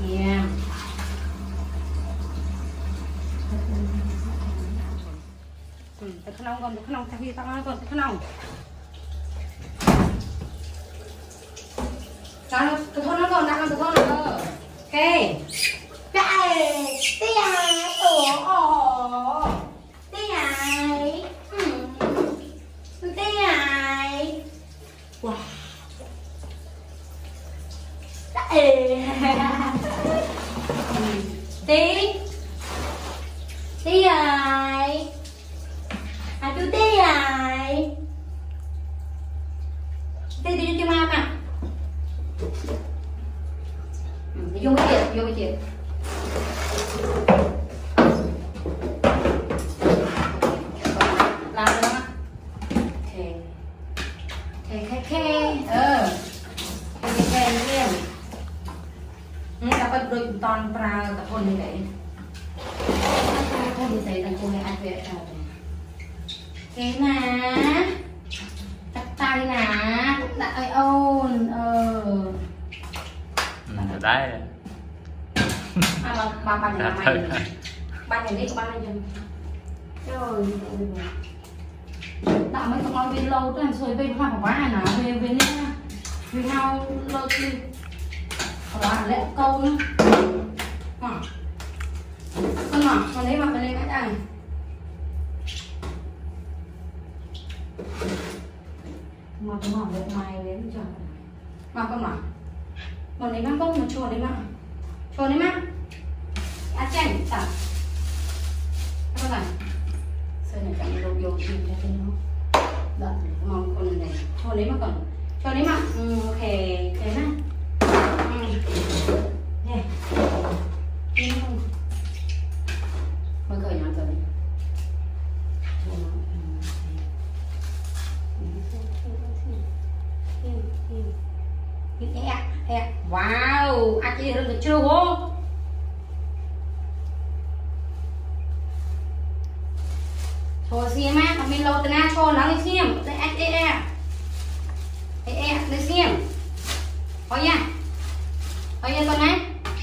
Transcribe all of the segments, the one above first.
Yeah. Từ khăn ông còn từ khăn ông thay tao nói còn từ khăn ông. Nào từ thôn nó còn đặt từ thôn nó. Ok. Đây, tia, ồ. Tia. Tia. Wow. Đây. Tí. Tí ơi. À chú Tí ơi. Tí cho mama. Vô cái chuyện. Làm được không? Khe. Khe nha. Dapat đôi toàn pra tập hôn như vậy. Hôn như thế thằng cô này ăn về thế nè. Tắt tay nè. Đại ôn. Đấy. Ba nhà mày. Ba nhà đi của ba lên chân. Trời. Đạo mấy con nói về lâu tới rồi về hoa của ba nào về nữa. Vì nhau lâu đi. Đó lẽ câu nữa. Con ngỏ, con lấy mặt lên cái này. Mà con ngỏ được mày đến trời. Mà con ngỏ. Con lấy mắt con một chuồn đấy mà. Chuồn đấy mà. Ăn chanh sao? Các bạn. Sơn này chẳng đồ vô gì cho nó. Đợt mong con này. Chuồn đấy mà còn. Chuồn đấy mà. Ok, thế này. Nè. Nhìn không? Mới cởi nhắn rồi. Wow, ăn gì được chưa hố? Thôi xem á, còn mình lâu từ na cho nó đi xem, để ăn để xem. Thôi nha con này.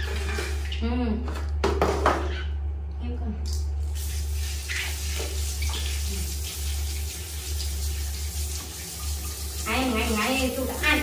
Em con. Anh chú đã ăn.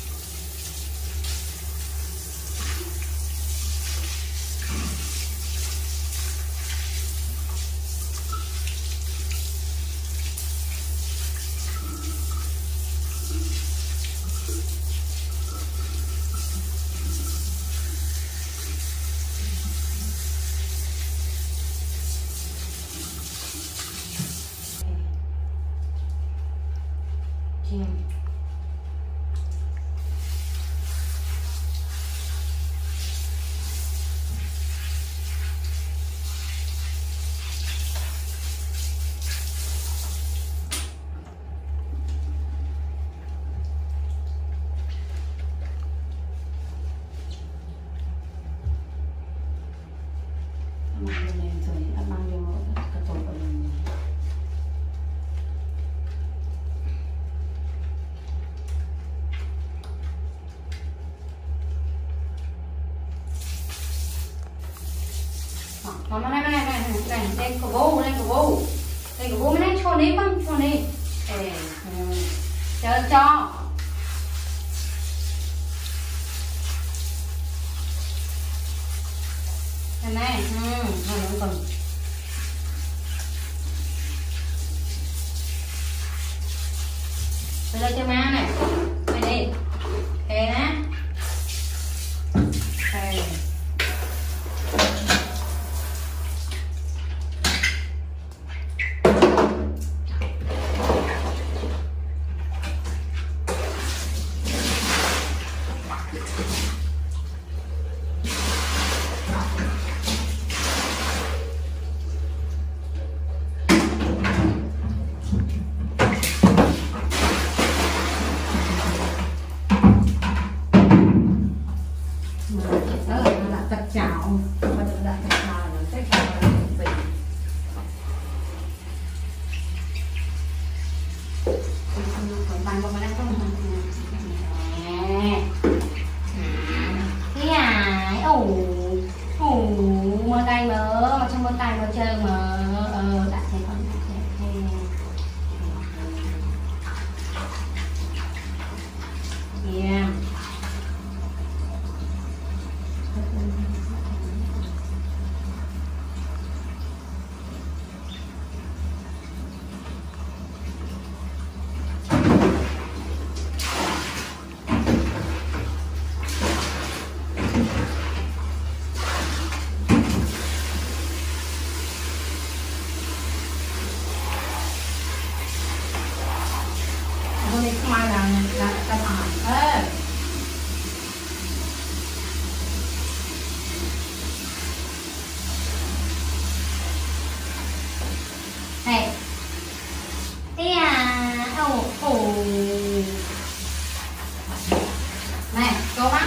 Mama này, đây cổ bố mới này cho đi con, cho đi. Chờ cho. Này, rồi nó còn. Bây giờ cho má này, đây đi, thế nè. Đây. Cái ái, ồ Yeah. Này. Ê à. Ồ. Ồ. Này, cô bác.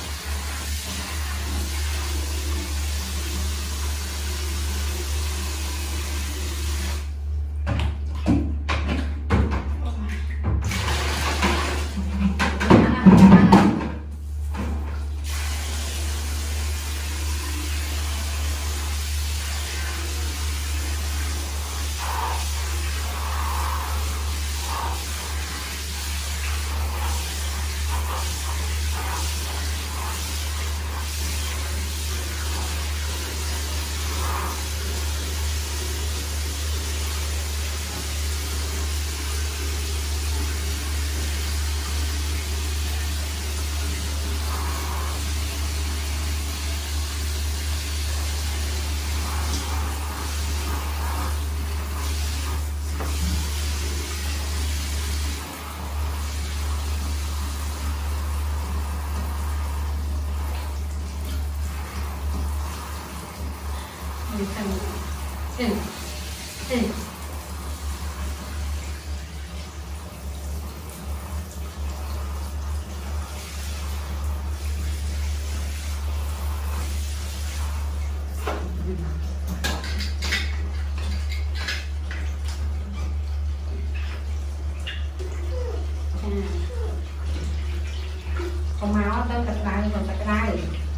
Con máu tới cạch đai còn cạch đai.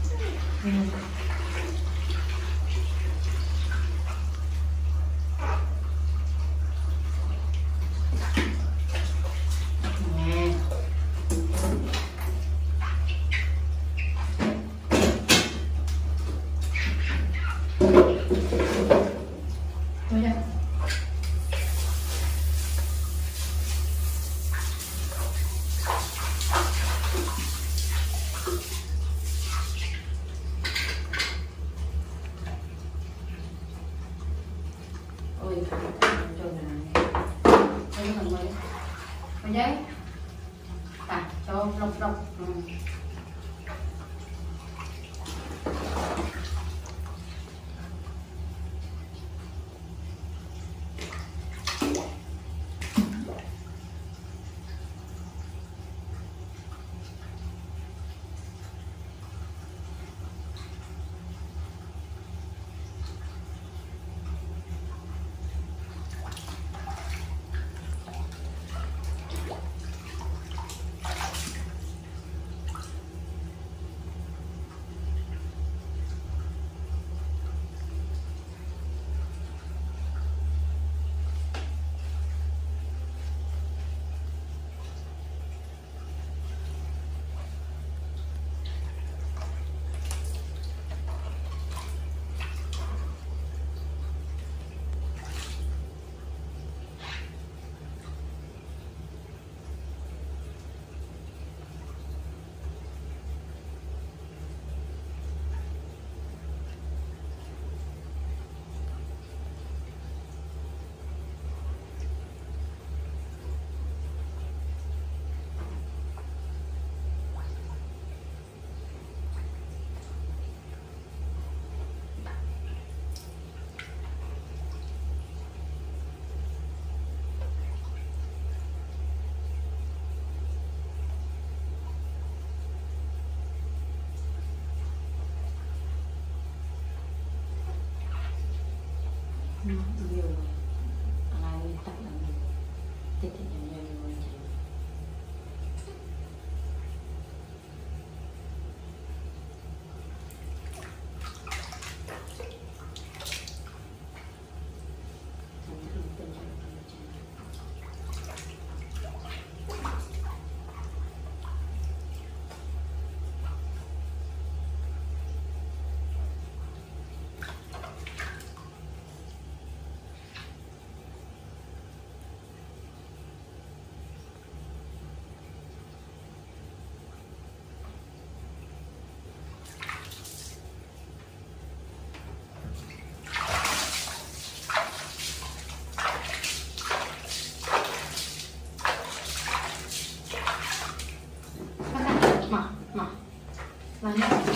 Giấy à, cho lọc lọc. mà là nhá